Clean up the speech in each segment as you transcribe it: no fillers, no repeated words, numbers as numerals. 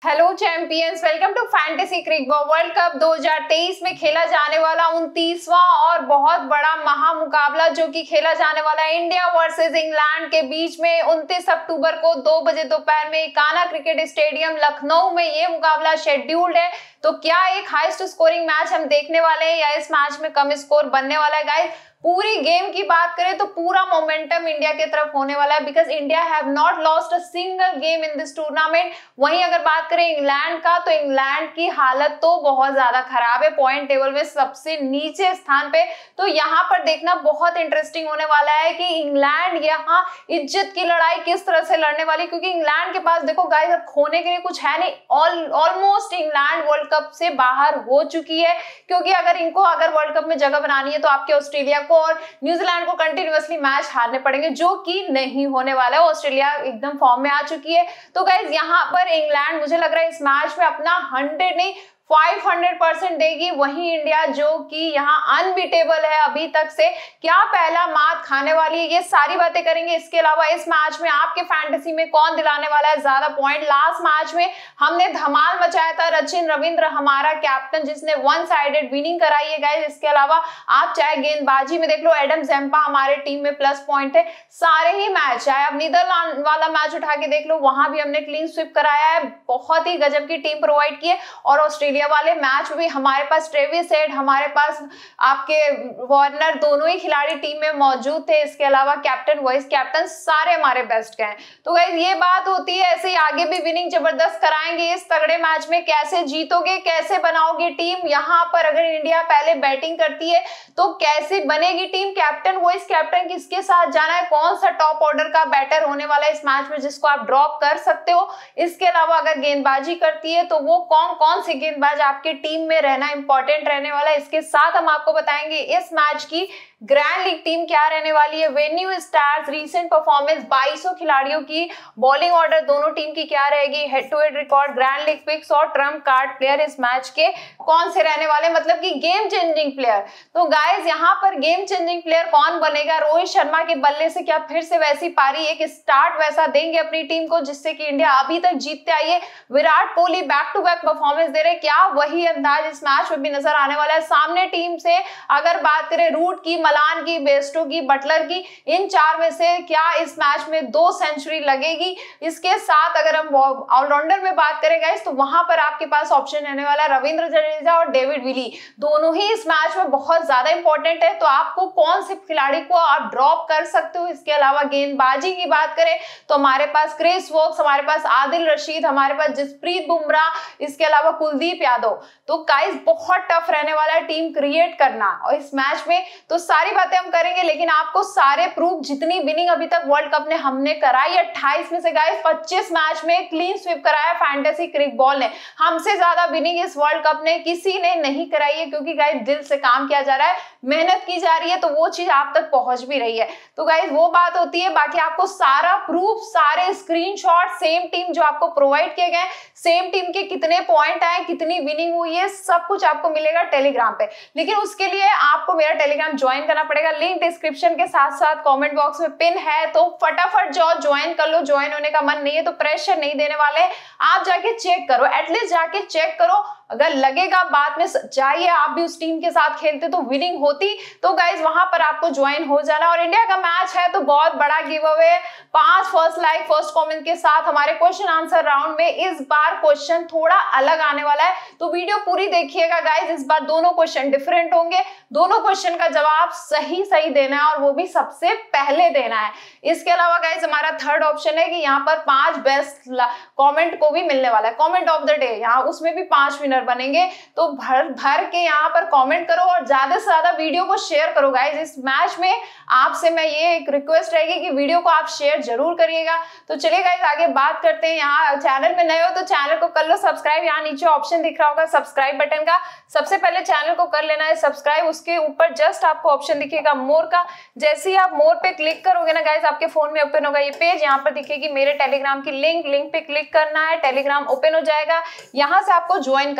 Hello champions, welcome to fantasy Cricball. World cup 2023 में खेला जाने वाला 29वां और बहुत बड़ा महामुकाबला जो कि खेला जाने वाला है इंडिया वर्सेस इंग्लैंड के बीच में 29 अक्टूबर को 2 बजे दोपहर में इकाना क्रिकेट स्टेडियम लखनऊ में ये मुकाबला शेड्यूल्ड है। तो क्या एक हाईएस्ट स्कोरिंग मैच हम देखने वाले हैं या इस मैच में कम स्कोर बनने वाला है? गाइस, पूरी गेम की बात करें तो पूरा मोमेंटम इंडिया की तरफ होने वाला है, because India have not lost a single game in this tournament. वहीं अगर बात करें इंग्लैंड का, तो इंग्लैंड की हालत तो बहुत ज्यादा खराब है, पॉइंट टेबल में सबसे नीचे स्थान पे। तो यहाँ पर देखना बहुत इंटरेस्टिंग होने वाला है कि इंग्लैंड यहाँ इज्जत की लड़ाई किस तरह से लड़ने वाली, क्योंकि इंग्लैंड के पास देखो गाइस अब खोने के लिए कुछ है नहीं। ऑलमोस्ट इंग्लैंड वर्ल्ड कप से बाहर हो चुकी है, क्योंकि अगर वर्ल्ड कप में जगह बनानी है तो आपके ऑस्ट्रेलिया को और न्यूजीलैंड को कंटिन्यूअसली मैच हारने पड़ेंगे, जो कि नहीं होने वाला है। ऑस्ट्रेलिया एकदम फॉर्म में आ चुकी है। तो गाइस यहाँ पर इंग्लैंड मुझे लग रहा है इस मैच में अपना 100 नहीं 500% देगी। वहीं इंडिया जो कि यहाँ अनबीटेबल है अभी तक से, क्या पहला मात खाने वाली है, ये सारी बातें करेंगे। इसके अलावा इस मैच में आपके फैंटेसी में कौन दिलाने वाला है ज्यादा पॉइंट। लास्ट मैच में हमने धमाल मचाया था, सचिन रविंद्र हमारा कैप्टन, जिसने वन साइडेड विनिंग कराई है गाइस। इसके अलावा आप चाहे गेंदबाजी में देख लो, एडम ज़ेम्पा हमारे टीम में प्लस पॉइंट है। सारे ही मैच, चाहे आप नीदरलैंड वाला मैच उठा के देख लो, वहां भी हमने क्लीन स्वीप कराया है, बहुत ही गजब की टीम प्रोवाइड की है। और ऑस्ट्रेलिया वाले मैच में भी हमारे पास ट्रेविस हेड, हमारे पास आपके वार्नर, दोनों ही खिलाड़ी टीम में मौजूद थे। इसके अलावा कैप्टन वाइस कैप्टन सारे हमारे बेस्ट गए। तो गाइस ये बात होती है, ऐसे ही आगे भी विनिंग जबरदस्त कराएंगे इस तगड़े मैच में। कैसे जीतोगे, कैसे बनाओगे टीम, यहाँ पर अगर इंडिया पहले बैटिंग करती है तो कैसे बनेगी टीम, कैप्टन वाइस कैप्टन किसके साथ जाना है, कौन सा टॉप ऑर्डर का बैटर होने वाला है इस मैच में जिसको आप ड्रॉप कर सकते हो। इसके अलावा अगर गेंदबाजी करती है तो वो कौन कौन से गेंदबाज आपके टीम में रहना इंपॉर्टेंट रहने वाला है। इसके साथ हम आपको बताएंगे इस मैच की ग्रैंड लीग टीम क्या रहने वाली है, वेन्यू स्टार्स, रीसेंट परफॉर्मेंस, 2200 खिलाड़ियों की बॉलिंग ऑर्डर दोनों टीम की क्या रहेगी, head to head record, grand league picks और ट्रम्प कार्ड प्लेयर इस मैच के कौन से रहने वाले, मतलब कि गेम चेंजिंग प्लेयर। तो गाइस यहाँ पर गेम चेंजिंग प्लेयर कौन बनेगा, रोहित शर्मा के बल्ले से क्या फिर से वैसी पारी एक स्टार्ट वैसा देंगे अपनी टीम को जिससे कि इंडिया अभी तक जीतते आई है। Virat Kohli back to back performance दे रहे, क्या वही अंदाज इस मैच में भी नजर आने वाला है। सामने टीम से अगर बात करें रूट की, मलान की, बेस्टो की, बटलर की, इन चार में से क्या इस मैच में 2 सेंचुरी लगेगी। इसके साथ अगर हम ऑलराउंडर में बात करें गाइस, तो वहां पर आपके पास ऑप्शन रहने वाला है रविंद्र जडेजा और डेविड विली, दोनों ही इस मैच में बहुत ज्यादा इंपॉर्टेंट है। तो आपको कौन से खिलाड़ी को आप ड्रॉप कर सकते हो। इसके अलावा गेंदबाजी की बात करें तो हमारे पास क्रिस वोक्स, हमारे पास आदिल रशीद, हमारे पास जसप्रीत बुमराह, इसके अलावा कुलदीप यादव। तो गाइस बहुत टफ रहने वाला है टीम क्रिएट करना और इस मैच में। तो सारी बातें हम करेंगे, लेकिन आपको सारे प्रूफ, जितनी विनिंग अभी तक वर्ल्ड कप ने हमने कराई 28 में से गाइस 25 मैच में क्लीन स्वीप कराया फैंटेसी क्रिकबॉल ने। हमसे ज्यादा विनिंग इस वर्ल्ड कप ने किसी ने नहीं कराई है, क्योंकि गाइस दिल से काम किया जा रहा है, मेहनत की जा रही है, तो वो चीज आप तक पहुंच भी रही है। तो गाइस वो बात होती है। बाकी आपको सारा प्रूफ, सारे स्क्रीनशॉट, सेम टीम जो आपको प्रोवाइड किए गए, सेम टीम के कितने पॉइंट आए, कितनी विनिंग हुई है, सब कुछ आपको मिलेगा टेलीग्राम पे। लेकिन उसके लिए आपको मेरा टेलीग्राम ज्वाइन करना पड़ेगा, लिंक डिस्क्रिप्शन के साथ साथ कमेंट बॉक्स में पिन है, तो फटाफट जाओ ज्वाइन कर लो। ज्वाइन होने का मन नहीं है तो प्रेशर नहीं देने वाले, आप जाके चेक करो, एटलीस्ट जाके चेक करो। अगर लगेगा बाद में चाहिए आप भी उस टीम के साथ खेलते तो विनिंग होती, तो गाइज वहां पर आपको ज्वाइन हो जाना। और इंडिया का मैच है तो बहुत बड़ा giveaway, 5 first like first comment के साथ हमारे क्वेश्चन आंसर राउंड में इस बार क्वेश्चन थोड़ा अलग आने वाला है, तो वीडियो पूरी देखिएगा गाइज। इस बार दोनों क्वेश्चन डिफरेंट होंगे, दोनों क्वेश्चन का जवाब सही देना है और वो भी सबसे पहले देना है। इसके अलावा गाइज हमारा थर्ड ऑप्शन है कि यहाँ पर 5 बेस्ट कमेंट को भी मिलने वाला है, कमेंट ऑफ द डे, यहाँ उसमें भी 5 विनर बनेंगे। तो भर के यहाँ पर कमेंट करो और ज्यादा से ज्यादा वीडियो को शेयर करो गाइज। इस मैच में आपसे मैं ये एक रिक्वेस्ट रहेगी कि वीडियो को आप शेयर जरूर करिएगा। तो चलिए गाइज आगे बात करते हैं। यहाँ चैनल में नए हो तो चैनल को कर लो सब्सक्राइब, यहाँ नीचे ऑप्शन दिख रहा होगा सब्सक्राइब बटन का, सबसे पहले चैनल को कर लेना है सब्सक्राइब। उसके ऊपर जस्ट आपको ऑप्शन दिखेगा मोर का, जैसे ही आप मोर पे क्लिक करोगे ना गाइज, आपके फोन में ओपन होगा ये पेज, यहाँ पर दिखेगी मेरे टेलीग्राम की लिंक पे क्लिक करना है, टेलीग्राम ओपन हो जाएगा, यहाँ से आपको ज्वाइन करना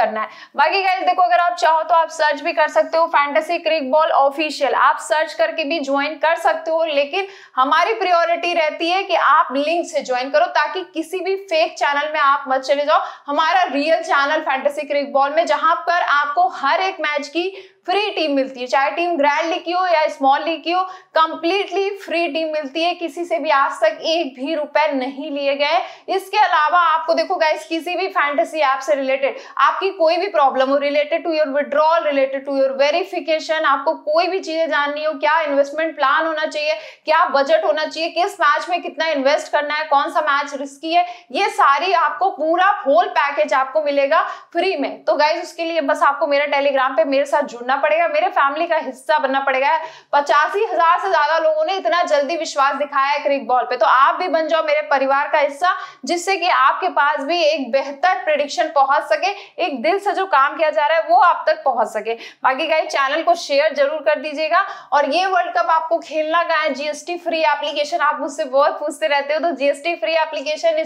करना है। बाकी गाइस देखो, अगर आप चाहो तो आप सर्च भी कर सकते हो फैंटेसी क्रिक बॉल ऑफिशियल, आप सर्च करके भी ज्वाइन कर सकते हो, लेकिन हमारी प्रायोरिटी रहती है कि आप लिंक से ज्वाइन करो ताकि किसी भी फेक चैनल में आप मत चले जाओ। हमारा रियल चैनल फैंटेसी क्रिक बॉल में, जहां पर आपको हर एक मैच की फ्री टीम मिलती है, चाहे टीम ग्रैंड लीग की हो या स्मॉल लीग की हो, कंप्लीटली फ्री टीम मिलती है। किसी से भी आज तक एक भी रुपए नहीं लिए गए। इसके अलावा आपको देखो गाइस, किसी भी फैंटेसी ऐप से रिलेटेड आपकी कोई भी प्रॉब्लम हो, related to your withdrawal, related to your verification, आपको कोई भी चीजें जाननी हो, क्या इन्वेस्टमेंट प्लान होना चाहिए, क्या बजट होना चाहिए, किस मैच में कितना इन्वेस्ट करना है, कौन सा मैच रिस्की है, ये सारी आपको पूरा होल पैकेज आपको मिलेगा फ्री में। तो गाइस उसके लिए बस आपको मेरे टेलीग्राम पे मेरे साथ जुड़ना पड़ेगा, मेरे फैमिली का हिस्सा बनना पड़ेगा। 85,000 से ज्यादा लोगों ने इतना जल्दी विश्वास दिखाया है क्रिक बॉल पे, तो आप भी बन जाओ मेरे परिवार का हिस्सा, जिससे कि आपके पास भी एक बेहतर प्रेडिक्शन पहुंच सके, एक दिल से जो काम किया जा रहा है वो आप तक पहुंच सके। बाकी गाइस चैनल को शेयर जरूर कर दीजिएगा। और ये वर्ल्ड कप आपको खेलना कहाँ है? जीएसटी फ्री एप्लीकेशन, आप मुझसे बहुत पूछते रहते हो, तो जीएसटी फ्री एप्लीकेशन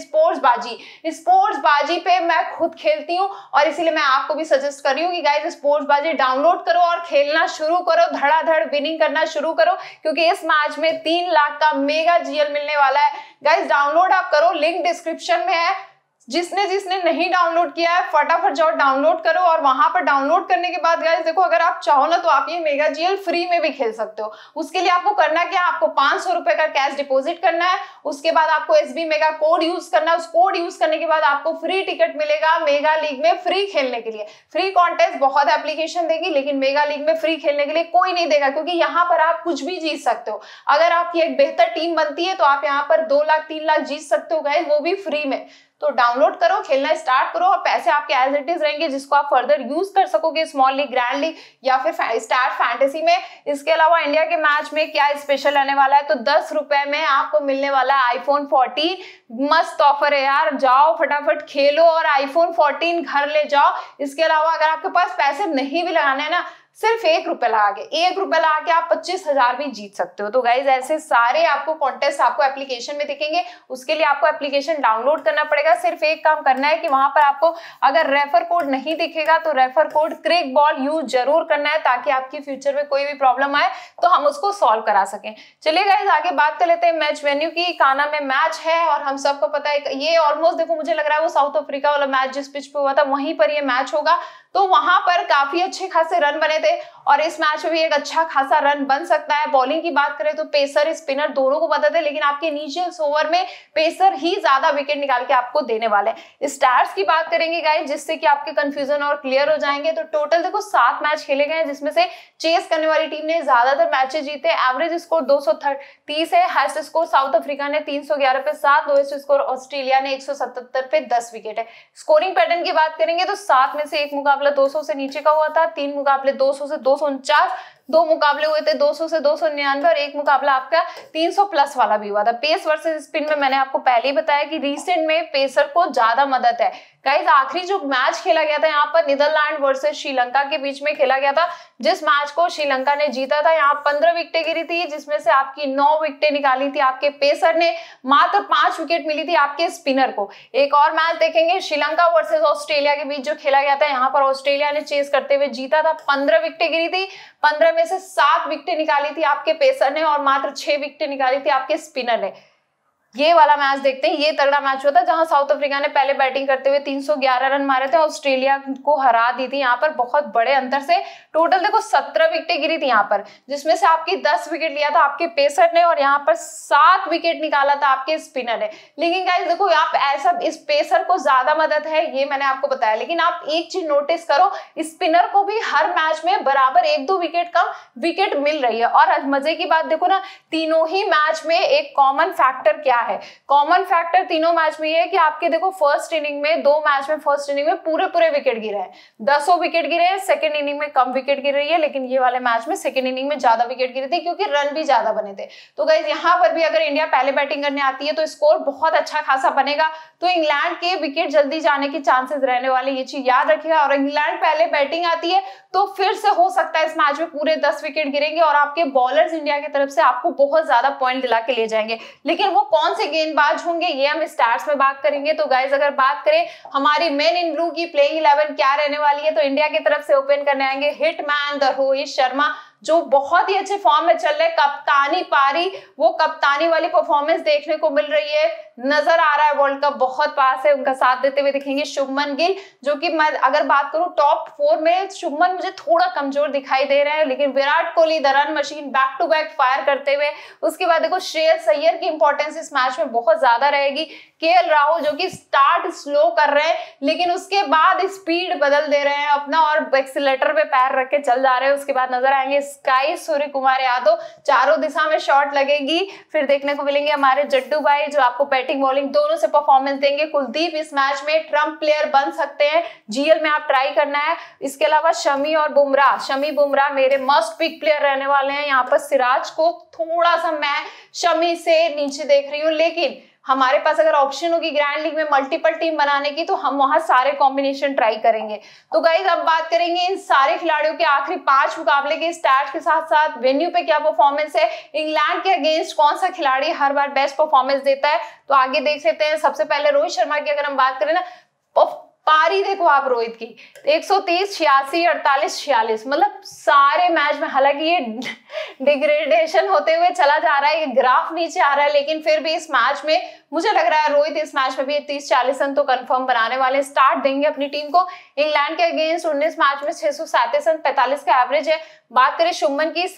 स्पोर्ट्स बाजी पे मैं खुद खेलती हूँ और इसीलिए मैं आपको भी सजेस्ट कर रही हूँ कि गाइस स्पोर्ट्स बाजी डाउनलोड करो और खेलना शुरू करो, धड़ाधड़ विनिंग करना शुरू करो, क्योंकि इस मैच में 3 लाख का मेगा जीएल मिलने वाला है। गाइस डाउनलोड आप करो, लिंक डिस्क्रिप्शन में है। जिसने नहीं डाउनलोड किया है फटाफट जाओ डाउनलोड करो। और वहां पर डाउनलोड करने के बाद गाइस देखो, अगर आप चाहो ना तो आप ये मेगा जीएल फ्री में भी खेल सकते हो। उसके लिए आपको करना क्या, आपको 500 रुपए का कैश डिपॉजिट करना है, उसके बाद आपको एसबी मेगा कोड यूज करना है। उस कोड यूज करने के बाद आपको फ्री टिकट मिलेगा मेगा लीग में फ्री खेलने के लिए। फ्री कॉन्टेस्ट बहुत एप्लीकेशन देगी, लेकिन मेगा लीग में फ्री खेलने के लिए कोई नहीं देगा, क्योंकि यहाँ पर आप कुछ भी जीत सकते हो। अगर आपकी एक बेहतर टीम बनती है तो आप यहाँ पर 2 लाख 3 लाख जीत सकते हो गाइस, वो भी फ्री में। तो डाउनलोड करो, खेलना स्टार्ट करो और पैसे आपके एज इट इज रहेंगे, जिसको आप फर्दर यूज कर सकोगे स्मॉल लीग, ग्रैंड लीग या फिर स्टार फैंटेसी में। इसके अलावा इंडिया के मैच में क्या स्पेशल रहने वाला है, तो 10 रुपए में आपको मिलने वाला है आईफोन 14। मस्त ऑफर है यार, जाओ फटाफट खेलो और आईफोन 14 घर ले जाओ। इसके अलावा अगर आपके पास पैसे नहीं भी लगाने हैं ना, सिर्फ 1 रुपए लगा के आप 25,000 भी जीत सकते हो। तो गाइज ऐसे सारे आपको कॉन्टेस्ट आपको एप्लीकेशन में दिखेंगे। उसके लिए आपको एप्लीकेशन डाउनलोड करना पड़ेगा। सिर्फ एक काम करना है कि वहां पर आपको अगर रेफर कोड नहीं दिखेगा तो refer code Cricball use जरूर करना है, ताकि आपकी फ्यूचर में कोई भी प्रॉब्लम आए तो हम उसको सॉल्व करा सकें। चलिए गाइज आगे बात कर लेते हैं मैच वेन्यू की। काना में मैच है और हम सबको पता है ये ऑलमोस्ट देखो, मुझे लग रहा है वो साउथ अफ्रीका वाला मैच जिस पिच पे हुआ था वहीं पर ये मैच होगा। तो वहां पर काफी अच्छे खासे रन बने थे और इस मैच में भी एक अच्छा खासा रन बन सकता है। बॉलिंग की बात करें तो पेसर स्पिनर दोनों को पता थे, लेकिन आपके इनिशियल ओवर में पेसर ही ज्यादा विकेट निकाल के आपको देने वाले हैं। स्टार्स की बात करेंगे गाइस, जिससे कि आपके कंफ्यूजन और क्लियर हो जाएंगे। तो टोटल देखो 7 मैच खेले गए, जिसमें से चेस करने वाली टीम ने ज्यादातर मैचेस जीते। एवरेज स्कोर 230 है। हाईएस्ट स्कोर साउथ अफ्रीका ने 311 पे 7, लोएस्ट स्कोर ऑस्ट्रेलिया ने 177 पे 10 विकेट है। स्कोरिंग पैटर्न की बात करेंगे तो 7 में से एक मुकाबला 200 से नीचे का हुआ था, 3 मुकाबले 200 से 249, 2 मुकाबले हुए थे 200 से 299 और 1 मुकाबला आपका 300 प्लस वाला भी हुआ था। पेस वर्सेस स्पिन में मैंने आपको पहले ही बताया कि रिसेंट में पेसर को ज्यादा मदद है। गाइस आखिरी जो मैच खेला गया था यहाँ पर नीदरलैंड वर्सेस श्रीलंका के बीच में खेला गया था, जिस मैच को श्रीलंका ने जीता था। यहाँ 15 विकेटें गिरी थी, जिसमें से आपकी 9 विकेटें निकाली थी आपके पेसर ने, मात्र 5 विकेट मिली थी आपके स्पिनर को। एक और मैच देखेंगे श्रीलंका वर्सेस ऑस्ट्रेलिया के बीच जो खेला गया था, यहाँ पर ऑस्ट्रेलिया ने चेस करते हुए जीता था। 15 विकेटें गिरी थी, 15 में से 7 विकेटें निकाली थी आपके पेसर ने और मात्र 6 विकेटें निकाली थी आपके स्पिनर ने। ये वाला मैच देखते हैं, ये तगड़ा मैच हुआ था जहां साउथ अफ्रीका ने पहले बैटिंग करते हुए 311 रन मारे थे, ऑस्ट्रेलिया को हरा दी थी यहाँ पर बहुत बड़े अंतर से। टोटल देखो 17 विकेटें गिरी थी यहाँ पर, जिसमें से आपकी 10 विकेट लिया था आपके पेसर ने और यहाँ पर 7 विकेट निकाला था आपके स्पिनर ने। लेकिन गाइस देखो आप ऐसा, इस पेसर को ज्यादा मदद है ये मैंने आपको बताया, लेकिन आप एक चीज नोटिस करो, स्पिनर को भी हर मैच में बराबर 1-2 विकेट कम विकेट मिल रही है। और मजे की बात देखो ना, तीनों ही मैच में एक कॉमन फैक्टर क्या है, कॉमन फैक्टर तीनों मैच में ये है कि आपके देखो फर्स्ट इनिंग में 2 मैच में फर्स्ट इनिंग में पूरे विकेट गिरे हैं, 10 विकेट गिरे हैं। सेकंड इनिंग में कम विकेट गिर रही है, लेकिन ये वाले मैच में सेकंड इनिंग में ज्यादा विकेट गिरे थे क्योंकि रन भी ज्यादा बने थे। तो गाइस यहाँ पर भी अगर इंडिया पहले बैटिंग करने आती है तो स्कोर बहुत अच्छा खासा बनेगा, तो इंग्लैंड के विकेट जल्दी जाने की चांसेस रहने वाले, ये चीज याद रखिएगा। और इंग्लैंड पहले बैटिंग आती है तो फिर से हो सकता है इस मैच में पूरे 10 विकेट गिरेंगे और आपके बॉलर्स इंडिया की तरफ से आपको बहुत ज्यादा पॉइंट दिला के ले जाएंगे। लेकिन वो कौन कौन से गेंदबाज होंगे ये हम स्टार्स में बात करेंगे। तो गाइज अगर बात करें हमारी मेन इन ब्लू की प्लेइंग 11 क्या रहने वाली है, तो इंडिया की तरफ से ओपन करने आएंगे हिटमैन द रोहित शर्मा, जो बहुत ही अच्छे फॉर्म में चल रहे, कप्तानी पारी, वो कप्तानी वाली परफॉर्मेंस देखने को मिल रही है, नजर आ रहा है वर्ल्ड कप बहुत पास है, उनका साथ देते हुए दिखेंगे शुभमन गिल, जो कि मैं अगर बात करूं टॉप 4 में शुभमन मुझे थोड़ा कमजोर दिखाई दे रहे हैं, लेकिन Virat Kohli the run machine back to back fire करते हुए, उसके बाद देखो श्रेयस अय्यर की इंपॉर्टेंस इस मैच में बहुत ज्यादा रहेगी, केएल राहुल जो कि स्टार्ट स्लो कर रहे हैं लेकिन उसके बाद स्पीड बदल दे रहे हैं अपना और एक्सीलरेटर पे पैर रख के चल जा रहे हैं, उसके बाद नजर आएंगे स्काई सूर्य कुमार यादव, चारों दिशा में शॉट लगेगी, फिर देखने को मिलेंगे हमारे जड्डू भाई जो आपको बैटिंग बॉलिंग दोनों से परफॉर्मेंस देंगे, कुलदीप इस मैच में ट्रम्प प्लेयर बन सकते हैं, जीएल में आप ट्राई करना है, इसके अलावा शमी और बुमराह, शमी बुमराह मेरे मस्ट पिक प्लेयर रहने वाले हैं, यहाँ पर सिराज को थोड़ा सा मैं शमी से नीचे देख रही हूँ, लेकिन हमारे पास अगर ऑप्शन होगी ग्रैंड लीग में मल्टीपल टीम बनाने की तो हम वहां सारे कॉम्बिनेशन ट्राई करेंगे। तो गाइस अब बात करेंगे इन सारे खिलाड़ियों के आखिरी 5 मुकाबले के स्टार्ट के साथ साथ वेन्यू पे क्या परफॉर्मेंस है, इंग्लैंड के अगेंस्ट कौन सा खिलाड़ी हर बार बेस्ट परफॉर्मेंस देता है, तो आगे देख सकते हैं। सबसे पहले रोहित शर्मा की अगर हम बात करें ना, पारी देखो आप रोहित की 130, 86, 48, 46, मतलब सारे मैच में, हालांकि ये डिग्रेडेशन होते हुए चला जा रहा है, ये ग्राफ नीचे आ रहा है, लेकिन फिर भी इस मैच में मुझे लग रहा है रोहित इस मैच में भी 30-40 रन तो कंफर्म बनाने वाले, स्टार्ट देंगे अपनी टीम को। इंग्लैंड के अगेंस्ट 19 मैच में 637 रन 45 का एवरेज है। बात करें शुभमन की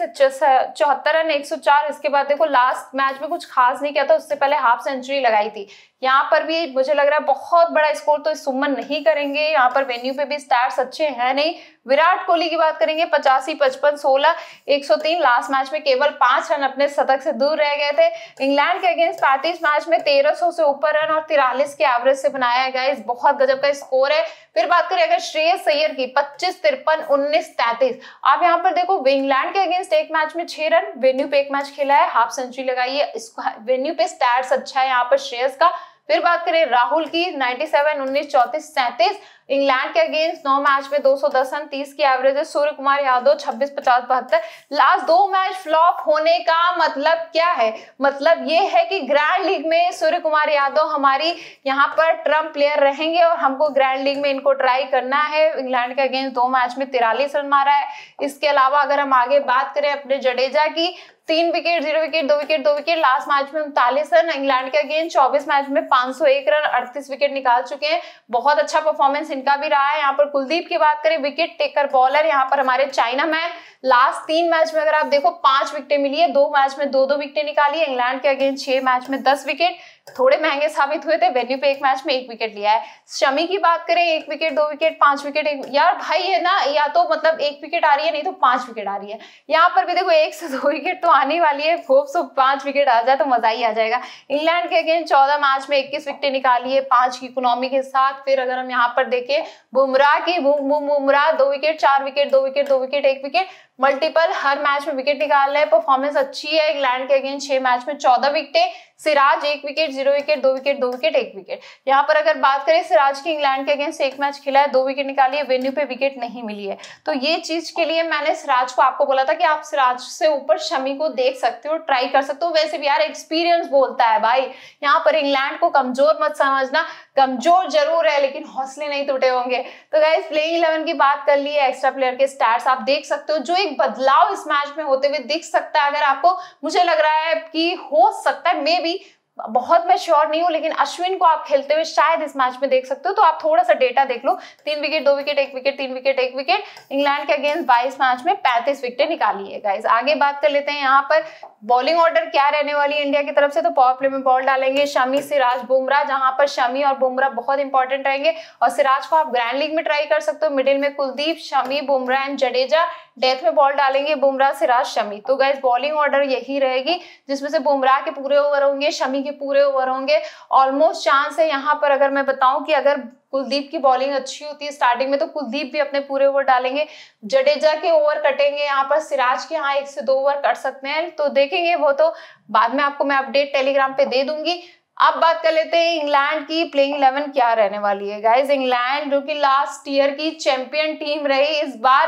74 रन 104, इसके बाद देखो लास्ट मैच में कुछ खास नहीं किया था, उससे पहले हाफ सेंचुरी लगाई थी, यहाँ पर भी मुझे लग रहा है बहुत बड़ा स्कोर तो शुभमन नहीं करेंगे, यहाँ पर वेन्यू पे भी स्टार्स अच्छे हैं नहीं। विराट कोहली की बात करेंगे 85, 55, 16, 103, लास्ट मैच में केवल 5 रन अपने शतक से दूर रह गए थे। इंग्लैंड के अगेंस्ट 35 मैच में 1300 से ऊपर रन और 43 के एवरेज से बनाया गया, बहुत गजब का स्कोर है। फिर बात करें अगर श्रेयस अय्यर की 25, 53, 19, 33, आप यहाँ पर देखो इंग्लैंड के अगेंस्ट एक मैच में 6 रन, वेन्यू पे एक मैच खेला है, हाफ सेंचुरी लगाई है, इसको वेन्यू पे स्टैट्स अच्छा है यहाँ पर श्रेयस का। फिर बात करें राहुल की 97, 19, 34, 37, इंग्लैंड के अगेंस्ट 9 मैच में 210 रन 30 की एवरेज है। Surya Kumar Yadav 26, 50, 72, last 2 match flop होने का मतलब क्या है, मतलब ये है कि ग्रैंड लीग में सूर्य कुमार यादव हमारी यहाँ पर ट्रम्प प्लेयर रहेंगे और हमको ग्रैंड लीग में इनको ट्राई करना है। इंग्लैंड के अगेंस्ट 2 मैच में 43 रन मारा है। इसके अलावा अगर हम आगे बात करें अपने जडेजा की, 3 wicket, 0 wicket, 2 wicket, 2 wicket, last match में 39 रन, इंग्लैंड के अगेंस्ट 24 मैच में 501 रन 38 विकेट निकाल चुके हैं, बहुत अच्छा परफॉर्मेंस इनका भी रहा है। यहाँ पर कुलदीप की बात करें, विकेट टेकर बॉलर, यहाँ पर हमारे चाइना मैन, लास्ट 3 मैच में अगर आप देखो 5 विकेटें मिली है, 2 मैच में 2-2 विकेटें निकाली है। इंग्लैंड के अगेंस्ट 6 मैच में 10 विकेट, थोड़े महंगे साबित हुए थे, वेन्यू पे एक मैच में 1 विकेट लिया है। शमी की बात करें 1 विकेट, 2 विकेट, 5 विकेट, यार भाई है ना, या तो मतलब 1 विकेट आ रही है नहीं तो 5 विकेट आ रही है, यहाँ पर भी देखो 1 से 2 विकेट तो आने वाली है, होप सो 5 विकेट आ जाए तो मजा ही आ जाएगा। इंग्लैंड के अगेंस्ट 14 मैच में 21 विकेटें निकाली है, 5 की इकोनॉमी के साथ। फिर अगर हम यहाँ पर देखें बुमराह की, Bumrah 2 wicket, 4 wicket, 2 wicket, 2 wicket, 1 wicket, multiple हर मैच में विकेट निकाल रहे हैं, परफॉर्मेंस अच्छी है। इंग्लैंड के अगेंस्ट 6 मैच में 14 विकेटें, Siraj 1 wicket, 0 wicket, 2 wicket, 2 wicket, 1 wicket. यहाँ पर अगर बात करें सिराज की, इंग्लैंड के अगेंस्ट 1 मैच खेला है, 2 विकेट निकाली है, वेन्यू पे विकेट नहीं मिली है, तो ये चीज के लिए मैंने सिराज को आपको बोला था कि आप सिराज से ऊपर शमी को देख सकते हो, ट्राई कर सकते हो। वैसे भी यार एक्सपीरियंस बोलता है भाई, यहाँ पर इंग्लैंड को कमजोर मत समझना, कमजोर जरूर है लेकिन हौसले नहीं टूटे होंगे। तो गाइस प्लेइंग 11 की बात कर ली है, एक्स्ट्रा प्लेयर के स्टैट्स आप देख सकते हो, जो एक बदलाव इस मैच में होते हुए दिख सकता है अगर आपको, मुझे लग रहा है कि हो सकता है, मे बी, बहुत मैं श्योर नहीं हूं, लेकिन अश्विन को आप खेलते हुए शायद इस मैच में देख सकते हो, तो आप थोड़ा सा डेटा देख लो। 3 wicket, 2 wicket, 1 wicket, 3 wicket, 1 wicket, England के अगेंस्ट 22 मैच में 35 विकेटें निकाली है। गाइस आगे बात कर लेते हैं यहाँ पर बॉलिंग ऑर्डर क्या रहने वाली है इंडिया की तरफ से। तो पावर प्ले में बॉल डालेंगे शमी, सिराज, बुमराह, जहां पर शमी और बुमराह बहुत इंपॉर्टेंट रहेंगे, और सिराज को आप ग्रैंड लीग में ट्राई कर सकते हो। मिडिल में कुलदीप, शमी, बुमराह एंड जडेजा, डेथ में बॉल डालेंगे बुमराह, सिराज, शमी। तो गाइस बॉलिंग ऑर्डर यही रहेगी, जिसमें से बुमराह के पूरे ओवर होंगे, शमी के पूरे ओवर होंगे। ऑलमोस्ट चांस है यहाँ पर, अगर मैं बताऊं कि अगर कुलदीप की बॉलिंग अच्छी होती है स्टार्टिंग में तो कुलदीप भी अपने पूरे ओवर डालेंगे, जडेजा के ओवर कटेंगे, यहाँ पर सिराज के यहाँ 1 से 2 ओवर कट सकते हैं, तो देखेंगे, वो तो बाद में आपको मैं अपडेट टेलीग्राम पे दे दूंगी। अब बात कर लेते हैं इंग्लैंड की प्लेइंग 11 क्या रहने वाली है। गाइस इंग्लैंड जो कि लास्ट ईयर की चैंपियन टीम रही, इस बार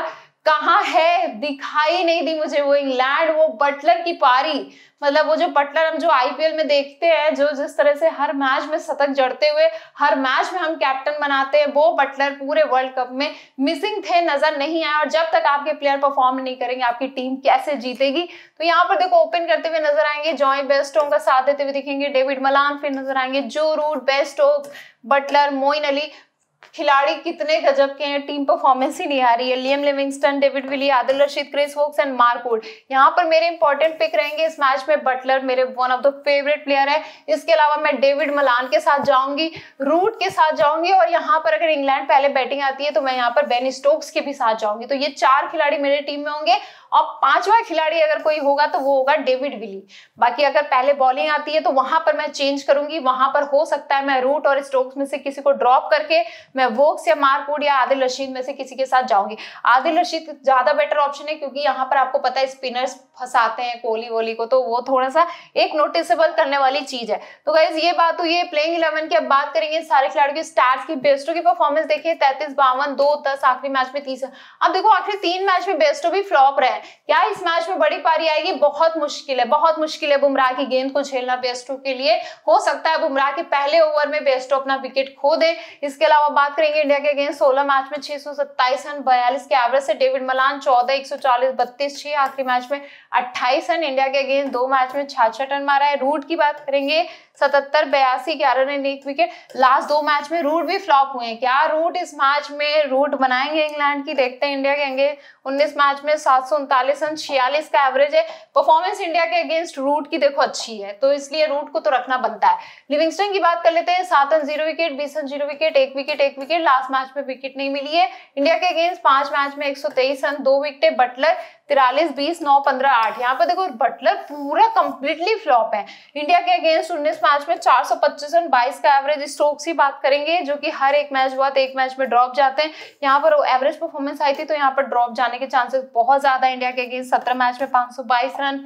कहाँ है, दिखाई नहीं दी मुझे वो इंग्लैंड। वो बटलर की पारी, मतलब वो जो बटलर हम जो आईपीएल में देखते हैं, जो जिस तरह से हर मैच में शतक जड़ते हुए हर मैच में हम कैप्टन बनाते हैं, वो बटलर पूरे वर्ल्ड कप में मिसिंग थे, नजर नहीं आए। और जब तक आपके प्लेयर परफॉर्म नहीं करेंगे आपकी टीम कैसे जीतेगी। तो यहाँ पर देखो ओपन करते हुए नजर आएंगे जॉय बेयरस्टो का साथ देते हुए दिखेंगे डेविड मलान, फिर नजर आएंगे Joe Root, Bairstow, Buttler, Moeen Ali. खिलाड़ी कितने गजब के हैं, टीम परफॉर्मेंस ही नहीं आ रही है। Liam Livingstone, David Willey, Adil Rashid, Chris Woakes and Mark Wood. यहाँ पर मेरे इंपॉर्टेंट पिक रहेंगे इस मैच में। बटलर मेरे one of the favourite player है। इसके अलावा मैं डेविड मलान के साथ जाऊंगी, रूट के साथ जाऊंगी, और यहाँ पर अगर इंग्लैंड पहले बैटिंग आती है तो मैं यहाँ पर बेन स्टोक्स के भी साथ जाऊंगी। तो ये 4 खिलाड़ी मेरे टीम में होंगे, और 5वां खिलाड़ी अगर कोई होगा तो वो होगा डेविड विली। बाकी अगर पहले बॉलिंग आती है तो वहां पर मैं चेंज करूंगी, वहां पर हो सकता है मैं रूट और स्टोक्स में से किसी को ड्रॉप करके मैं वोक्स या मार्क वुड या आदिल रशीद में से किसी के साथ जाऊंगी। आदिल रशीद ज्यादा बेटर ऑप्शन है, क्योंकि यहाँ पर आपको पता है स्पिनर्स फंसाते हैं कोहली वोली को, तो वो थोड़ा सा एक नोटिसेबल करने वाली चीज है। तो गाइज ये बात हुई है प्लेइंग 11 की। अब बात करेंगे सारे खिलाड़ियों की स्टैट्स की। बेस्टो की परफॉर्मेंस देखिए 33, 52, 2, 10, आखिरी मैच में 30। अब देखो आखिरी 3 मैच में बेस्टो भी फ्लॉप रहे। क्या इस मैच में बड़ी पारी आएगी? बहुत मुश्किल है, बहुत मुश्किल है बुमराह की गेंद को झेलना बेस्टो के लिए। हो सकता है बुमराह के पहले ओवर में बेस्टो अपना विकेट खो दे। इसके अलावा बात करेंगे इंडिया के अगेंस्ट 16 मैच में 627 रन, 42 के एवरेज से डेविड मलान 14, 140, 32, 6, आखिरी मैच में 28 रन। इंडिया के अगेंस्ट 2 मैच में 66 रन मारा है। रूट की बात करेंगे 77, 82, 11 रन, 1 विकेट। लास्ट 2 मैच में रूट भी फ्लॉप हुए हैं। क्या रूट इस मैच में रूट बनाएंगे इंग्लैंड की? देखते हैं। इंडिया के अगेंस्ट 19 मैच में 739 रन, 46 का एवरेज है। परफॉर्मेंस इंडिया के अगेंस्ट रूट की देखो अच्छी है, तो इसलिए रूट को तो रखना बनता है। लिविंगस्टन की बात कर लेते हैं। 7 run 0 wicket, 20 run 0 wicket, 1 wicket 1 wicket. Last match में विकेट नहीं मिली है। इंडिया के अगेंस्ट 5 मैच में 123 रन, 2 विकेट। बटलर 43, 20, 9, 15, 8। यहाँ पर देखो बटलर पूरा कंप्लीटली फ्लॉप है। इंडिया के अगेंस्ट 19 मैच में 425 रन, 22 का एवरेज। स्टोक्स की बात करेंगे जो कि हर एक मैच बाद एक मैच में ड्रॉप जाते हैं। यहाँ पर एवरेज परफॉर्मेंस आई थी तो यहाँ पर ड्रॉप जाने के चांसेस बहुत ज्यादा। इंडिया के अगेंस्ट 17 मैच में 522 रन,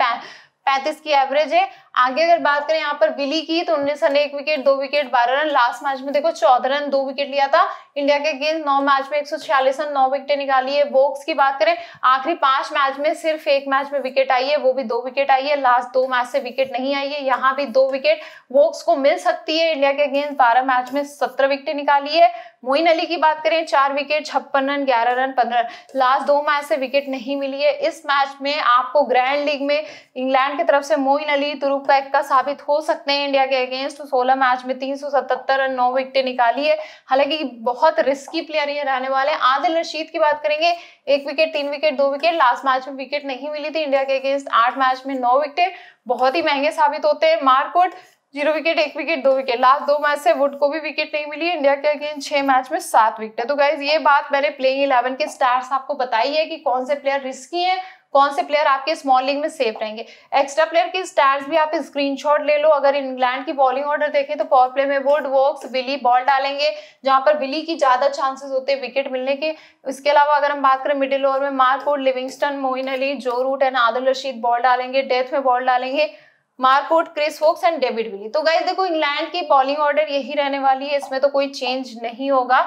35 की एवरेज है। आगे अगर बात करें यहाँ पर विली की तो 19 run, 1 wicket, 2 wicket, 12 run. Last match में देखो 14 रन, 2 विकेट लिया था। इंडिया के अगेंस्ट 9 मैच में 146 रन, 9 विकेट निकाली है। वोक्स की बात करें आखिरी 5 मैच में सिर्फ 1 मैच में विकेट आई है, वो भी 2 विकेट आई है। लास्ट 2 मैच से विकेट नहीं आई है, यहाँ भी 2 विकेट वोक्स को मिल सकती है। इंडिया के अगेंस्ट 12 मैच में 17 विकेट निकाली है। मोइन अली की बात करें 4 wicket, 56 run, 11 run, 15 run. Last 2 match से विकेट नहीं मिली है। इस मैच में आपको ग्रैंड लीग में इंग्लैंड की तरफ से मोइन अली तुरुप का इक्का साबित हो सकते हैं। इंडिया के अगेंस्ट 16 मैच में 377 रन, 9 विकेट निकाली है। हालांकि बहुत रिस्की प्लेयर ये रहने वाले हैं। आदिल रशीद की बात करेंगे 1 wicket, 3 wicket, 2 wicket. Last match में विकेट नहीं मिली थी। इंडिया के अगेंस्ट 8 मैच में 9 विकेट, बहुत ही महंगे साबित होते हैं। Mark Wood 0 wicket, 1 wicket, 2 wicket. Last 2 match से वुड को भी विकेट नहीं मिली। इंडिया के अगेंस्ट 6 मैच में 7 विकेट। तो गाइज ये बात मैंने प्लेइंग 11 के स्टार्स आपको बताई है कि कौन से प्लेयर रिस्की हैं, कौन से प्लेयर आपके स्मॉल लीग में सेफ रहेंगे। एक्स्ट्रा प्लेयर की स्टैट्स भी आप स्क्रीनशॉट ले लो। अगर इंग्लैंड की बॉलिंग ऑर्डर देखें तो पावर प्ले में वुड, वोक्स, विली बॉल डालेंगे, जहां पर विली की ज्यादा चांसेस होते हैं विकेट मिलने के। इसके अलावा अगर हम बात करें मिडिल ओवर में Mark Wood, Livingstone, Moeen Ali, Joe Root and Adil Rashid ball डालेंगे। डेथ में बॉल डालेंगे Mark Wood, Chris Woakes and David Willey. तो गाइस देखो इंग्लैंड की बॉलिंग ऑर्डर यही रहने वाली है, इसमें तो कोई चेंज नहीं होगा।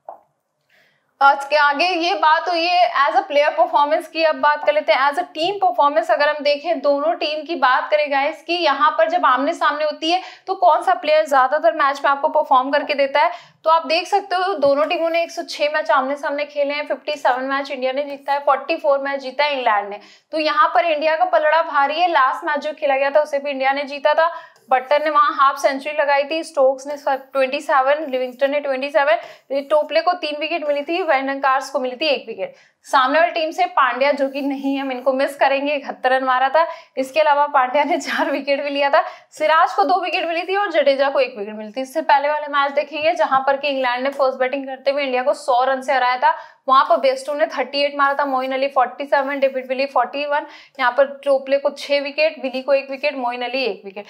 आज के आगे ये बात हुई है एज अ प्लेयर परफॉर्मेंस की। अब बात कर लेते हैं एज अ टीम परफॉर्मेंस। अगर हम देखें दोनों टीम की बात करें गाइस कि यहाँ पर जब आमने सामने होती है तो कौन सा प्लेयर ज्यादातर मैच में आपको परफॉर्म करके देता है, तो आप देख सकते हो दोनों टीमों ने 106 मैच आमने सामने खेले हैं। 57 मैच इंडिया ने जीता है, 44 मैच जीता है इंग्लैंड ने। तो यहाँ पर इंडिया का पलड़ा भारी है। लास्ट मैच जो खेला गया था उसे भी इंडिया ने जीता था। बटलर ने वहां हाफ सेंचुरी लगाई थी, स्टोक्स ने 27, लिविंगस्टन ने 27, टोपले को 3 विकेट मिली थी, वेंडनकार्स को मिली थी 1 विकेट। सामने वाली टीम से पांड्या जो कि नहीं हम इनको मिस करेंगे, 71 रन मारा था। इसके अलावा पांड्या ने 4 विकेट भी लिया था। सिराज को 2 विकेट मिली थी और जडेजा को 1 विकेट मिली थी। इससे पहले वाले मैच देखेंगे जहां पर कि इंग्लैंड ने फर्स्ट बैटिंग करते हुए इंडिया को 100 रन से हराया था। वहां पर बेस्टो ने 38 मारा था, मोइन अली 47, डेविड विली 41। यहाँ पर टोपले को 6 विकेट, विली को 1 विकेट, मोइन अली 1 विकेट। क्या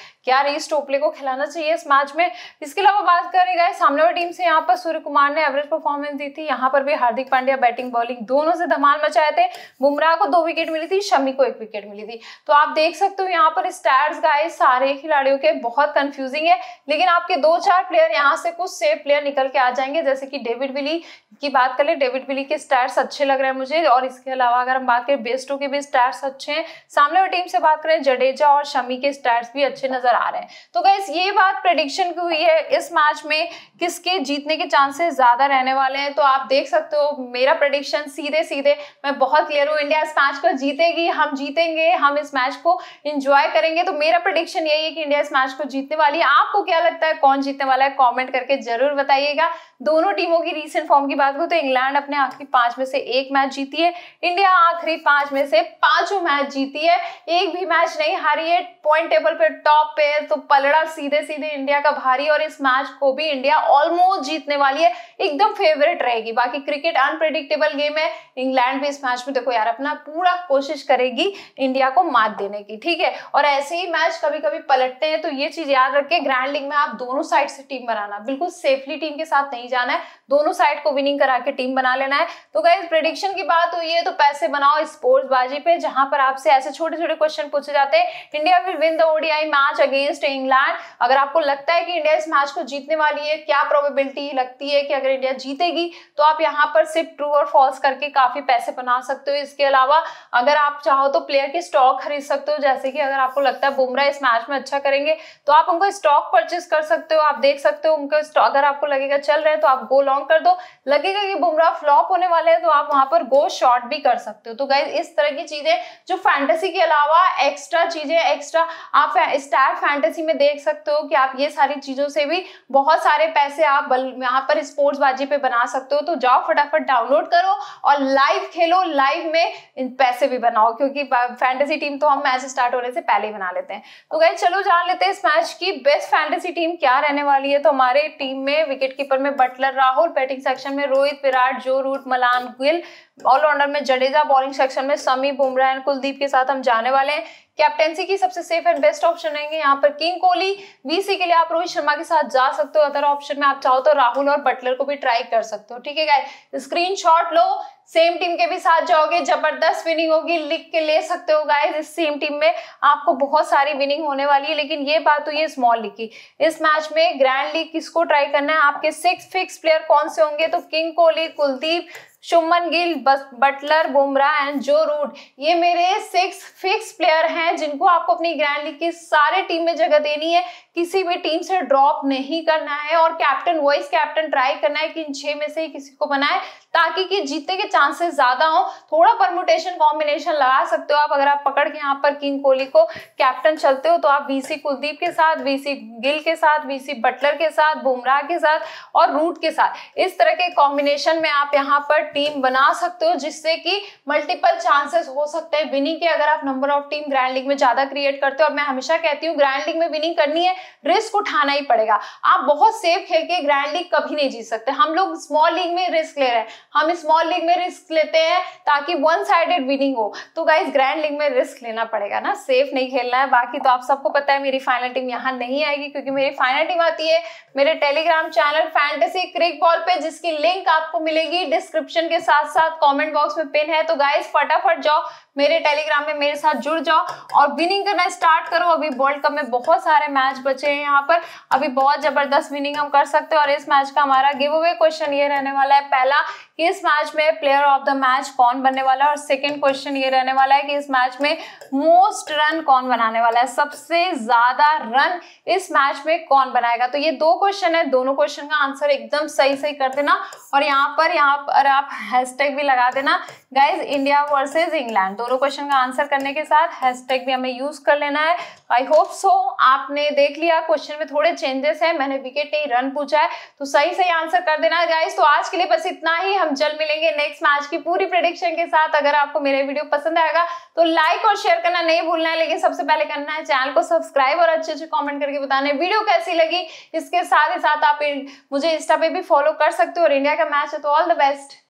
ही स्टोप्ले को खिलाना चाहिए इस मैच में। इसके अलावा बात करें गाइस सामने वाली टीम से, यहाँ पर सूर्य कुमार ने एवरेज परफॉर्मेंस दी थी। यहाँ पर भी हार्दिक पांड्या बैटिंग बॉलिंग दोनों से धमाल मचाए थे। बुमराह को 2 विकेट मिली थी, शमी को 1 विकेट मिली थी। तो आप देख सकते हो यहाँ पर स्टैट्स गाइस सारे खिलाड़ियों के बहुत कंफ्यूजिंग है, लेकिन आपके 2-4 प्लेयर यहाँ से कुछ सेफ प्लेयर निकल के आ जाएंगे। जैसे कि डेविड विली की बात करें, डेविड विली के स्टैट्स अच्छे लग रहे हैं मुझे। और इसके अलावा अगर हम बात करें बेस्टो के भी स्टैट्स अच्छे हैं। सामने वाली टीम से बात करें, जडेजा और शमी के स्टैट्स भी अच्छे नजर आ रहे हैं। तो गाइस ये बात प्रेडिक्शन की हुई है इस मैच में किसके जीतने के चांसेस ज्यादा रहने वाले हैं। तो आप देख सकते हो मेरा प्रेडिक्शन सीधे सीधे मैं बहुत क्लियर हूँ, इंडिया इस मैच को जीतेगी, हम जीतेंगे, हम इस मैच को एंजॉय करेंगे। तो मेरा प्रेडिक्शन यही है कि इंडिया इस मैच को जीतने वाली है। आपको क्या लगता है कौन जीतने वाला है, कमेंट करके जरूर बताइएगा। दोनों टीमों की रीसेंट फॉर्म की बात करूं तो इंग्लैंड अपने आखिरी 5 में से 1 मैच जीती है, इंडिया आखिरी 5 में से 5 मैच जीती है, एक भी मैच नहीं हारी है। पॉइंट टेबल पे टॉप पे है, तो पलड़ा सीधे सीधे इंडिया का भारी, और इस मैच को भी इंडिया ऑलमोस्ट जीतने वाली है, एकदम फेवरेट रहेगी। बाकी क्रिकेट अनप्रेडिक्टेबल गेम है, इंग्लैंड भी इस मैच में देखो यार अपना पूरा कोशिश करेगी इंडिया को मात देने की, ठीक है। और ऐसे ही मैच कभी कभी पलटते हैं, तो ये चीज याद रखें, ग्रैंड लीग में आप दोनों साइड से टीम बनाना, बिल्कुल सेफली टीम के साथ नहीं जाना है, दोनों साइड को विनिंग करा के टीम बना लेना है। तो गाइस प्रेडिक्शन की बात हुई है तो पैसे बनाओ स्पोर्ट्स बाजी पे, जहां पर आपसे ऐसे छोटे छोटे क्वेश्चन पूछे जाते हैं। India will win the ODI match against England. अगर आपको लगता है कि इंडिया इस मैच को जीतने वाली है, क्या प्रोबेबिलिटी लगती है कि अगर इंडिया जीतेगी, तो आप यहाँ पर सिर्फ ट्रू और फॉल्स करके काफी पैसे बना सकते हो। इसके अलावा अगर आप चाहो तो प्लेयर के स्टॉक खरीद सकते हो, जैसे कि अगर आपको लगता है बुमराह इस मैच में अच्छा करेंगे तो आप उनको स्टॉक परचेस कर सकते हो। आप देख सकते हो उनका स्टॉक, अगर आपको लगेगा चल रहे हैं तो आप गो लॉन्ग कर दो, लगेगा कि बुमराह फ्लॉप होने वाले हैं तो आप वहां पर गो शॉर्ट भी कर सकते हो। तो गाइस इस तरह की चीजें जो फैंटेसी के अलावा एक्स्ट्रा चीजें एक्स्ट्रा आप स्टार फैंटेसी में देख सकते हो कि आप ये सारी चीजों से भी बहुत सारे पैसे आप यहाँ पर स्पोर्ट्स बाजी पे बना सकते हो। तो जाओ फटाफट डाउनलोड करो और लाइव खेलो, लाइव में पैसे भी बनाओ, क्योंकि फैंटेसी टीम तो हम मैच स्टार्ट होने से पहले ही बना लेते हैं। तो गाइस चलो जान लेते हैं इस मैच की बेस्ट फैंटेसी टीम क्या रहने वाली है। तो हमारे टीम में विकेट कीपर में बटलर राहुल, बैटिंग सेक्शन में रोहित, विराट, जो रूट, मलान गिल, ऑलराउंडर में जडेजा, बॉलिंग सेक्शन में शमी, बुमराह एंड कुलदीप के साथ हम जाने वाले हैं। कैप्टेंसी की सबसे सेफ एंड बेस्ट ऑप्शन रहेंगे यहाँ पर किंग कोहली। वीसी के लिए आप रोहित शर्मा के साथ जा सकते हो, अदर ऑप्शन में आप चाहो तो राहुल और बटलर को भी ट्राई कर सकते हो, ठीक है गाइस। स्क्रीनशॉट लो, सेम टीम के भी साथ जाओगे, जबरदस्त विनिंग होगी, लिख के ले सकते हो गाइस। इस सेम टीम में आपको बहुत सारी विनिंग होने वाली है। लेकिन ये बात हुई है स्मॉल लीग की, इस मैच में ग्रैंड लीग किसको ट्राई करना है, आपके 6 फिक्स प्लेयर कौन से होंगे, तो king Kohli, Kuldeep, Shubman Gill, Buttler, Bumrah and Joe Root, ये मेरे 6 फिक्स प्लेयर हैं जिनको आपको अपनी ग्रैंड लीग की सारे टीम में जगह देनी है, किसी भी टीम से ड्रॉप नहीं करना है। और कैप्टन वाइस कैप्टन ट्राई करना है कि इन 6 में से ही किसी को बनाए, ताकि कि जीतने के चांसेस ज्यादा हो। थोड़ा परमुटेशन कॉम्बिनेशन लगा सकते हो आप, अगर आप पकड़ के यहाँ पर किंग कोहली को कैप्टन चलते हो तो आप वीसी कुलदीप के साथ, वीसी गिल के साथ, वीसी बटलर के साथ, बुमराह के साथ और रूट के साथ, इस तरह के कॉम्बिनेशन में आप यहाँ पर टीम बना सकते हो, जिससे कि मल्टीपल चांसेस हो सकते हैं विनिंग के, अगर आप number of team grand league में ज्यादा क्रिएट करते हो। और मैं हमेशा कहती हूँ ग्रैंड लीग में विनिंग करनी है, रिस्क उठाना ही पड़ेगा। आप बहुत सेफ खेल के ग्रैंड लीग कभी नहीं जीत सकते। हम लोग स्मॉल लीग में रिस्क ले रहे हैं, हम स्मॉल लीग में रिस्क लेते हैं ताकि वन साइडेड विनिंग हो। तो गाइस ग्रैंड लीग में रिस्क लेना पड़ेगा ना, सेफ नहीं खेलना है। बाकी तो आप सबको पता है मेरी फाइनल टीम यहाँ नहीं आएगी, क्योंकि मेरी फाइनल टीम आती है मेरे टेलीग्राम चैनल फैंटेसी क्रिक बॉल पे, जिसकी लिंक आपको मिलेगी डिस्क्रिप्शन के साथ साथ कमेंट बॉक्स में पिन है। तो गाइस फटाफट जाओ मेरे टेलीग्राम में मेरे साथ जुड़ जाओ और विनिंग करना स्टार्ट करो। अभी वर्ल्ड कप में बहुत सारे मैच बचे हैं, यहाँ पर अभी बहुत जबरदस्त विनिंग हम कर सकते हैं। और इस मैच का हमारा गिव अवे क्वेश्चन ये रहने वाला है, पहला कि इस मैच में प्लेयर ऑफ द मैच कौन बनने वाला है, और सेकंड क्वेश्चन ये रहने वाला है कि इस मैच में मोस्ट रन कौन बनाने वाला है, सबसे ज्यादा रन इस मैच में कौन बनाएगा। तो ये 2 क्वेश्चन है, दोनों क्वेश्चन का आंसर एकदम सही सही कर देना। और यहाँ पर आप हैशटैग भी लगा देना गाइज इंडिया वर्सेस इंग्लैंड, दोनों क्वेश्चन का आंसर करने के साथ हैशटैग भी हमें यूज कर लेना है। आई होप सो आपने देख लिया, क्वेश्चन में थोड़े चेंजेस हैं, मैंने विकेट नहीं रन पूछा है, तो सही सही आंसर कर देना है गाइज। तो आज के लिए बस इतना ही, हम जल्द मिलेंगे नेक्स्ट मैच की पूरी प्रेडिक्शन के साथ। अगर आपको मेरे वीडियो पसंद आएगा तो लाइक और शेयर करना नहीं भूलना है, लेकिन सबसे पहले करना है चैनल को सब्सक्राइब और अच्छे अच्छे कमेंट करके बताना है वीडियो कैसी लगी। इसके साथ ही साथ आप मुझे इंस्टा पे भी फॉलो कर सकते हो। और इंडिया का मैच है तो ऑल द बेस्ट।